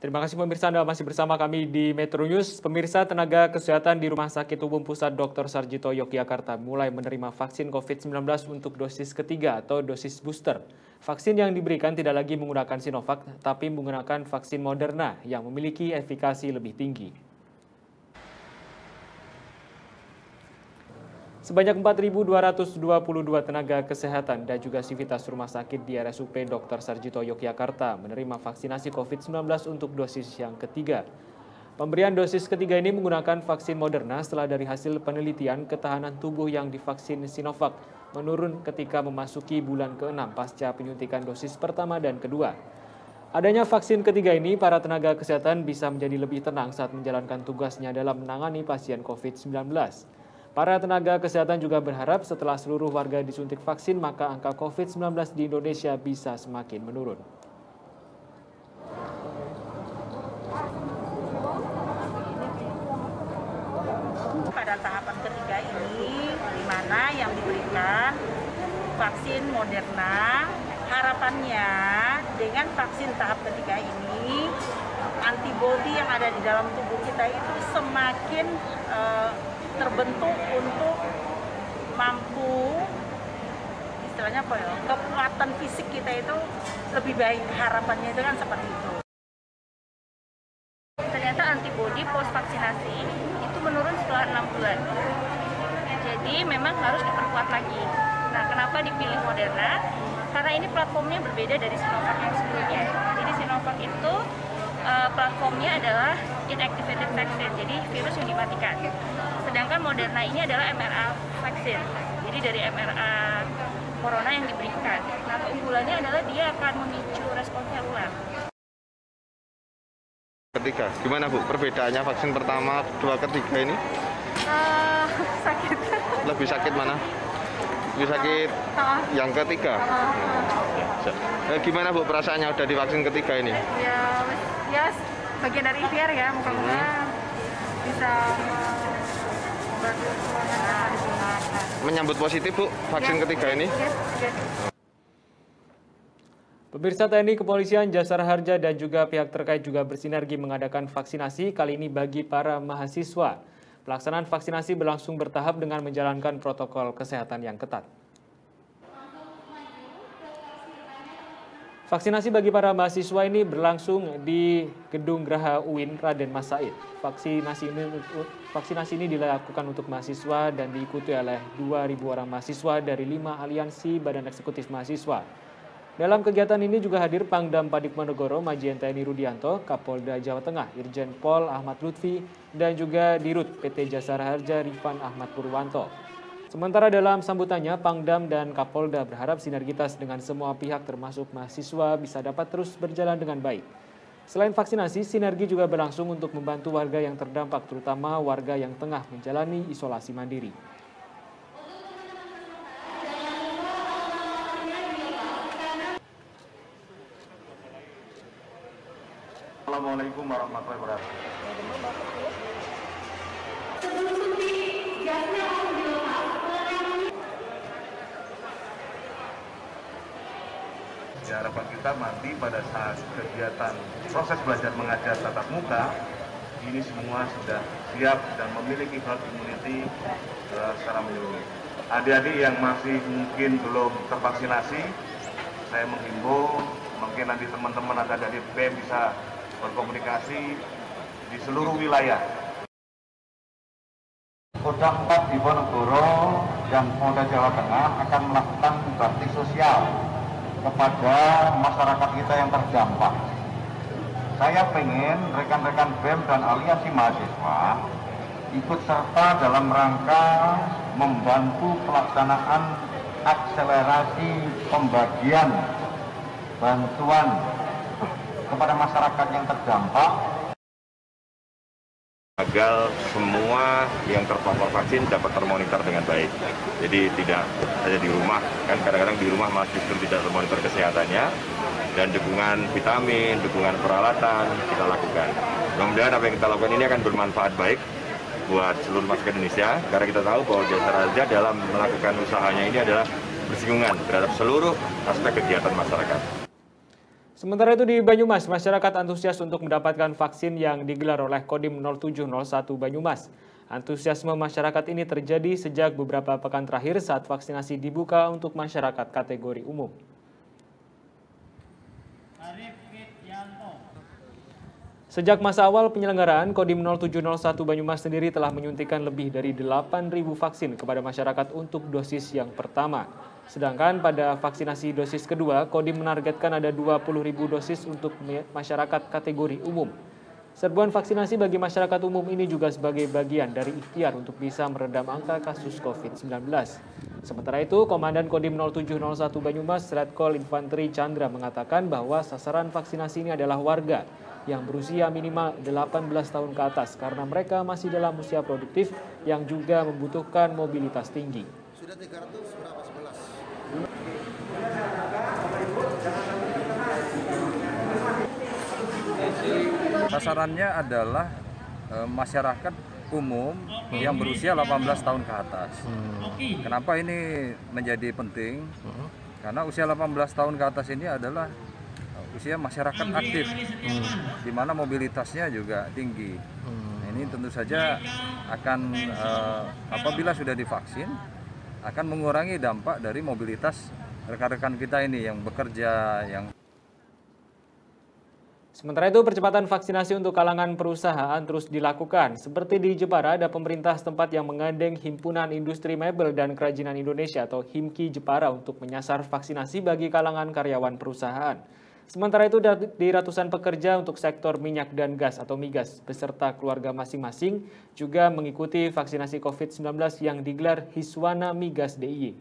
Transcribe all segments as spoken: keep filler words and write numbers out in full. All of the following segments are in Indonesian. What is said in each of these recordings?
Terima kasih pemirsa, Anda masih bersama kami di Metro News. Pemirsa, tenaga kesehatan di Rumah Sakit Umum Pusat doktor Sarjito Yogyakarta mulai menerima vaksin COVID sembilan belas untuk dosis ketiga atau dosis booster. Vaksin yang diberikan tidak lagi menggunakan Sinovac, tapi menggunakan vaksin Moderna yang memiliki efikasi lebih tinggi. Sebanyak empat ribu dua ratus dua puluh dua tenaga kesehatan dan juga sivitas rumah sakit di R S U P doktor Sarjito Yogyakarta menerima vaksinasi COVID sembilan belas untuk dosis yang ketiga. Pemberian dosis ketiga ini menggunakan vaksin Moderna setelah dari hasil penelitian ketahanan tubuh yang divaksin Sinovac menurun ketika memasuki bulan keenam pasca penyuntikan dosis pertama dan kedua. Adanya vaksin ketiga ini, para tenaga kesehatan bisa menjadi lebih tenang saat menjalankan tugasnya dalam menangani pasien COVID sembilan belas. Para tenaga kesehatan juga berharap setelah seluruh warga disuntik vaksin, maka angka COVID sembilan belas di Indonesia bisa semakin menurun. Pada tahapan ketiga ini, di mana yang diberikan vaksin Moderna, harapannya dengan vaksin tahap ketiga ini, antibodi yang ada di dalam tubuh kita itu semakin uh, terbentuk untuk mampu, istilahnya apa ya, kekuatan fisik kita itu lebih baik, harapannya itu kan seperti itu. Ternyata antibodi post vaksinasi itu menurun setelah enam bulan. Jadi memang harus diperkuat lagi. Nah, kenapa dipilih Moderna? Karena ini platformnya berbeda dari Sinovac yang sebelumnya. Jadi Sinovac itu uh, platformnya adalah inactivated vaccine, jadi virus yang dimatikan. Sedangkan Moderna ini adalah M R A vaksin, jadi dari M R A corona yang diberikan. Nah, keunggulannya adalah dia akan memicu respon seluler. Ketiga, gimana Bu? Perbedaannya vaksin pertama, kedua, ketiga ini? Uh, sakit. Lebih sakit mana? Lebih sakit uh, yang ketiga? Uh, uh. Eh, gimana Bu perasaannya udah divaksin ketiga ini? Ya, ya bagian dari ikhtiar ya, muka-muka hmm. bisa membantu semuanya. Menyambut positif Bu vaksin yes, ketiga ini? Yes, yes. Pemirsa, T N I, Kepolisian, Jasara Harja, dan juga pihak terkait juga bersinergi mengadakan vaksinasi kali ini bagi para mahasiswa. Pelaksanaan vaksinasi berlangsung bertahap dengan menjalankan protokol kesehatan yang ketat. Vaksinasi bagi para mahasiswa ini berlangsung di Gedung Graha U I N Raden Mas Said. Vaksinasi ini, vaksinasi ini dilakukan untuk mahasiswa dan diikuti oleh dua ribu orang mahasiswa dari lima aliansi badan eksekutif mahasiswa. Dalam kegiatan ini juga hadir Pangdam Padikmanegoro Majen T N I Rudianto, Kapolda Jawa Tengah Irjen Pol Ahmad Lutfi, dan juga Dirut P T Jasara Harja Rifan Ahmad Purwanto. Sementara dalam sambutannya, Pangdam dan Kapolda berharap sinergitas dengan semua pihak termasuk mahasiswa bisa dapat terus berjalan dengan baik. Selain vaksinasi, sinergi juga berlangsung untuk membantu warga yang terdampak, terutama warga yang tengah menjalani isolasi mandiri. Assalamualaikum warahmatullahi wabarakatuh. Ya, harapan kita nanti pada saat kegiatan proses belajar mengajar tatap muka ini semua sudah siap dan memiliki herd immunity uh, secara menyeluruh. Adik-adik yang masih mungkin belum tervaksinasi, saya menghimbau mungkin nanti teman-teman ada dari B E M bisa berkomunikasi di seluruh wilayah. Kodam empat di Ponorogo dan Polda Jawa Tengah akan melakukan bakti sosial kepada masyarakat kita yang terdampak. Saya pengen rekan-rekan B E M dan aliansi mahasiswa ikut serta dalam rangka membantu pelaksanaan akselerasi pembagian bantuan kepada masyarakat yang terdampak agar semua yang terpapar vaksin dapat termonitor dengan baik. Jadi tidak saja di rumah, kan kadang-kadang di rumah masih tidak termonitor kesehatannya, dan dukungan vitamin, dukungan peralatan kita lakukan. Mudah-mudahan apa yang kita lakukan ini akan bermanfaat baik buat seluruh masyarakat Indonesia, karena kita tahu bahwa Jasara Harja dalam melakukan usahanya ini adalah bersinggungan terhadap seluruh aspek kegiatan masyarakat. Sementara itu di Banyumas, masyarakat antusias untuk mendapatkan vaksin yang digelar oleh Kodim nol tujuh nol satu Banyumas. Antusiasme masyarakat ini terjadi sejak beberapa pekan terakhir saat vaksinasi dibuka untuk masyarakat kategori umum. Sejak masa awal penyelenggaraan, Kodim nol tujuh nol satu Banyumas sendiri telah menyuntikkan lebih dari delapan ribu vaksin kepada masyarakat untuk dosis yang pertama. Sedangkan pada vaksinasi dosis kedua, Kodim menargetkan ada dua puluh ribu dosis untuk masyarakat kategori umum. Serbuan vaksinasi bagi masyarakat umum ini juga sebagai bagian dari ikhtiar untuk bisa meredam angka kasus covid sembilan belas. Sementara itu, Komandan Kodim nol tujuh nol satu Banyumas, Letkol Infanteri Chandra mengatakan bahwa sasaran vaksinasi ini adalah warga yang berusia minimal delapan belas tahun ke atas karena mereka masih dalam usia produktif yang juga membutuhkan mobilitas tinggi. Sudah tiga ratus berapa? sebelas. Sasarannya adalah e, masyarakat umum hmm. yang berusia delapan belas tahun ke atas. Hmm. Kenapa ini menjadi penting? Hmm. Karena usia delapan belas tahun ke atas ini adalah usia masyarakat aktif, hmm. di mana mobilitasnya juga tinggi. Hmm. Nah, ini tentu saja akan e, apabila sudah divaksin akan mengurangi dampak dari mobilitas rekan-rekan kita ini yang bekerja, yang Sementara itu, percepatan vaksinasi untuk kalangan perusahaan terus dilakukan. Seperti di Jepara, ada pemerintah setempat yang menggandeng Himpunan Industri Mebel dan Kerajinan Indonesia atau HIMKI Jepara untuk menyasar vaksinasi bagi kalangan karyawan perusahaan. Sementara itu, di ratusan pekerja untuk sektor minyak dan gas atau migas beserta keluarga masing-masing juga mengikuti vaksinasi covid sembilan belas yang digelar Hiswana Migas D I Y.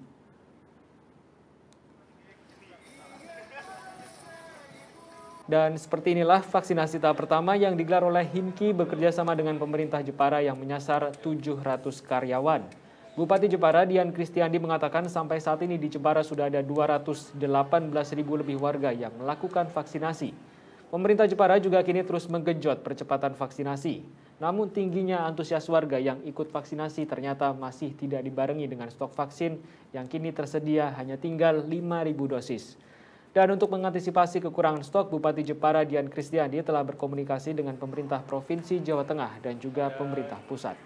Dan seperti inilah vaksinasi tahap pertama yang digelar oleh HIMKI bekerja sama dengan pemerintah Jepara yang menyasar tujuh ratus karyawan. Bupati Jepara Dian Kristiandi mengatakan sampai saat ini di Jepara sudah ada dua ratus delapan belas ribu lebih warga yang melakukan vaksinasi. Pemerintah Jepara juga kini terus menggenjot percepatan vaksinasi. Namun tingginya antusias warga yang ikut vaksinasi ternyata masih tidak dibarengi dengan stok vaksin yang kini tersedia hanya tinggal lima ribu dosis. Dan untuk mengantisipasi kekurangan stok, Bupati Jepara Dian Kristiandi telah berkomunikasi dengan pemerintah Provinsi Jawa Tengah dan juga pemerintah pusat.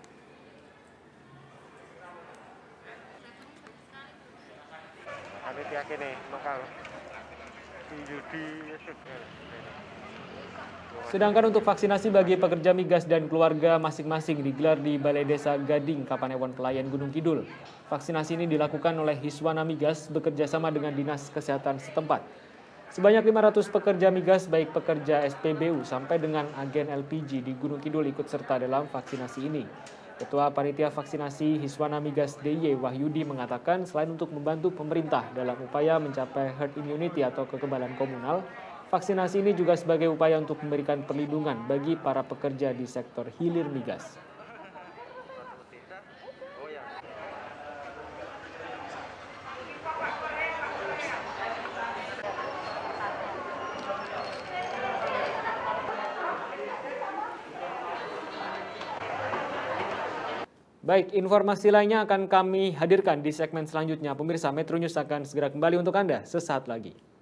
Sedangkan untuk vaksinasi bagi pekerja migas dan keluarga masing-masing digelar di Balai Desa Gading, Kapanewon Pelayan, Gunung Kidul. Vaksinasi ini dilakukan oleh Hiswana Migas bekerjasama dengan Dinas Kesehatan setempat. Sebanyak lima ratus pekerja migas baik pekerja S P B U sampai dengan agen L P G di Gunung Kidul ikut serta dalam vaksinasi ini. Ketua Panitia Vaksinasi Hiswana Migas D I Y Wahyudi mengatakan selain untuk membantu pemerintah dalam upaya mencapai herd immunity atau kekebalan komunal, vaksinasi ini juga sebagai upaya untuk memberikan perlindungan bagi para pekerja di sektor hilir migas. Baik, informasi lainnya akan kami hadirkan di segmen selanjutnya. Pemirsa, Metro News akan segera kembali untuk Anda sesaat lagi.